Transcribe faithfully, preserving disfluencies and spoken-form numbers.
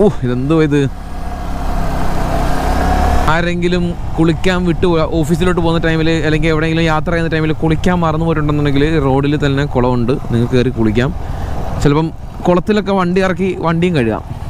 ഓ ഇതെന്തോ ഇത്, ആരെങ്കിലും കുളിക്കാൻ വിട്ടു ഓഫീസിലോട്ട് പോകുന്ന ടൈമിൽ അല്ലെങ്കിൽ എവിടെയെങ്കിലും യാത്ര ചെയ്യുന്ന ടൈമിൽ കുളിക്കാൻ മറന്നു പോയിട്ടുണ്ടെന്നുണ്ടെങ്കിൽ റോഡിൽ തന്നെ കുളമുണ്ട്, നിങ്ങൾക്ക് കയറി കുളിക്കാം. ചിലപ്പം കുളത്തിലൊക്കെ വണ്ടി ഇറക്കി വണ്ടിയും കഴുകാം.